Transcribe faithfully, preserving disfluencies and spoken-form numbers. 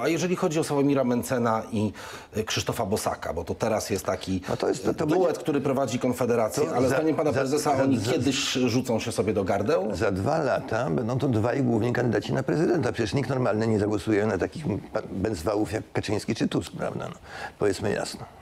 A jeżeli chodzi o Sławomira Mencena i Krzysztofa Bosaka, bo to teraz jest taki no to jest, to, to duet, będzie... który prowadzi Konfederację, To ale za- zdaniem pana za- prezesa za- oni za- kiedyś rzucą się sobie do gardeł? Za dwa lata będą to dwaj główni kandydaci na prezydenta. Przecież nikt normalny nie zagłosuje na takich bęcwałów jak Kaczyński czy Tusk, prawda? No, powiedzmy jasno.